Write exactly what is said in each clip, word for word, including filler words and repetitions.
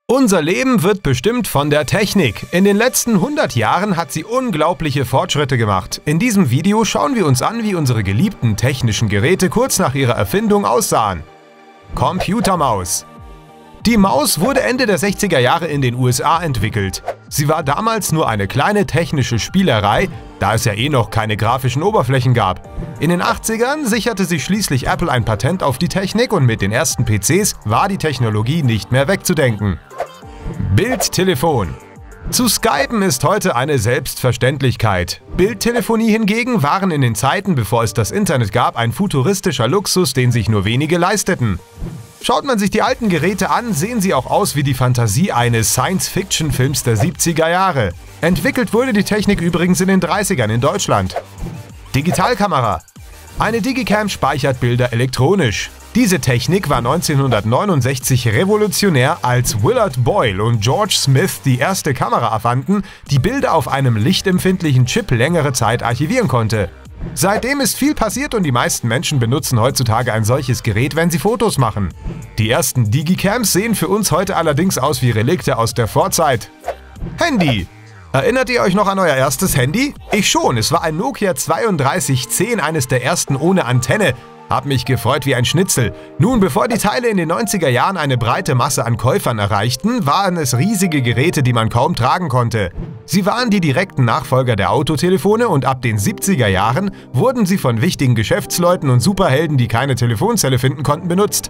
Unser Leben wird bestimmt von der Technik. In den letzten hundert Jahren hat sie unglaubliche Fortschritte gemacht. In diesem Video schauen wir uns an, wie unsere geliebten technischen Geräte kurz nach ihrer Erfindung aussahen. Computermaus. Die Maus wurde Ende der sechziger Jahre in den U S A entwickelt. Sie war damals nur eine kleine technische Spielerei, da es ja eh noch keine grafischen Oberflächen gab. In den achtzigern sicherte sich schließlich Apple ein Patent auf die Technik und mit den ersten P Cs war die Technologie nicht mehr wegzudenken. Bildtelefon. Zu skypen ist heute eine Selbstverständlichkeit. Bildtelefonie hingegen waren in den Zeiten, bevor es das Internet gab, ein futuristischer Luxus, den sich nur wenige leisteten. Schaut man sich die alten Geräte an, sehen sie auch aus wie die Fantasie eines Science-Fiction-Films der siebziger Jahre. Entwickelt wurde die Technik übrigens in den dreißigern in Deutschland. Digitalkamera. Eine Digicam speichert Bilder elektronisch. Diese Technik war neunzehnhundertneunundsechzig revolutionär, als Willard Boyle und George Smith die erste Kamera erfanden, die Bilder auf einem lichtempfindlichen Chip längere Zeit archivieren konnte. Seitdem ist viel passiert und die meisten Menschen benutzen heutzutage ein solches Gerät, wenn sie Fotos machen. Die ersten Digicams sehen für uns heute allerdings aus wie Relikte aus der Vorzeit. Handy. Erinnert ihr euch noch an euer erstes Handy? Ich schon, es war ein Nokia zweiunddreißig zehn, eines der ersten ohne Antenne. Hab mich gefreut wie ein Schnitzel. Nun, bevor die Teile in den neunziger Jahren eine breite Masse an Käufern erreichten, waren es riesige Geräte, die man kaum tragen konnte. Sie waren die direkten Nachfolger der Autotelefone und ab den siebziger Jahren wurden sie von wichtigen Geschäftsleuten und Superhelden, die keine Telefonzelle finden konnten, benutzt.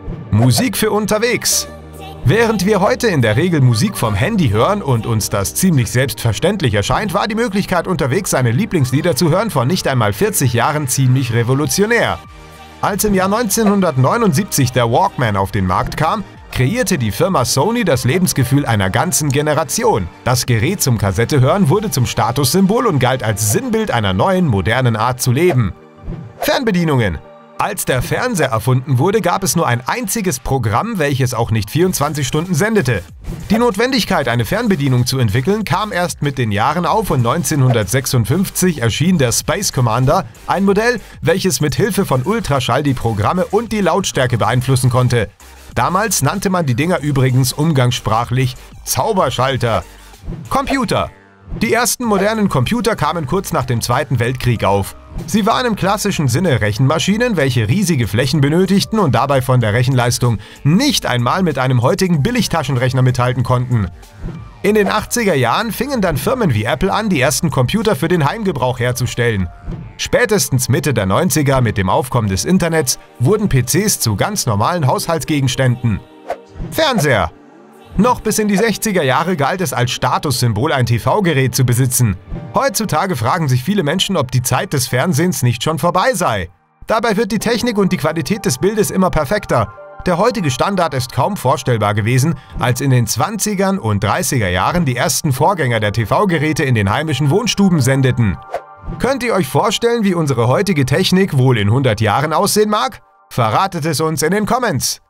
Musik für unterwegs. Während wir heute in der Regel Musik vom Handy hören und uns das ziemlich selbstverständlich erscheint, war die Möglichkeit, unterwegs seine Lieblingslieder zu hören, vor nicht einmal vierzig Jahren ziemlich revolutionär. Als im Jahr neunzehnhundertneunundsiebzig der Walkman auf den Markt kam, kreierte die Firma Sony das Lebensgefühl einer ganzen Generation. Das Gerät zum Kassettehören wurde zum Statussymbol und galt als Sinnbild einer neuen, modernen Art zu leben. Fernbedienungen. Als der Fernseher erfunden wurde, gab es nur ein einziges Programm, welches auch nicht vierundzwanzig Stunden sendete. Die Notwendigkeit, eine Fernbedienung zu entwickeln, kam erst mit den Jahren auf und neunzehnhundertsechsundfünfzig erschien der Space Commander, ein Modell, welches mit Hilfe von Ultraschall die Programme und die Lautstärke beeinflussen konnte. Damals nannte man die Dinger übrigens umgangssprachlich Zauberschalter. Computer. Die ersten modernen Computer kamen kurz nach dem Zweiten Weltkrieg auf. Sie waren im klassischen Sinne Rechenmaschinen, welche riesige Flächen benötigten und dabei von der Rechenleistung nicht einmal mit einem heutigen Billigtaschenrechner mithalten konnten. In den achtziger Jahren fingen dann Firmen wie Apple an, die ersten Computer für den Heimgebrauch herzustellen. Spätestens Mitte der neunziger mit dem Aufkommen des Internets wurden P Cs zu ganz normalen Haushaltsgegenständen. Fernseher. Noch bis in die sechziger Jahre galt es als Statussymbol, ein T V-Gerät zu besitzen. Heutzutage fragen sich viele Menschen, ob die Zeit des Fernsehens nicht schon vorbei sei. Dabei wird die Technik und die Qualität des Bildes immer perfekter. Der heutige Standard ist kaum vorstellbar gewesen, als in den zwanzigern und dreißiger Jahren die ersten Vorgänger der T V-Geräte in den heimischen Wohnstuben sendeten. Könnt ihr euch vorstellen, wie unsere heutige Technik wohl in hundert Jahren aussehen mag? Verratet es uns in den Comments!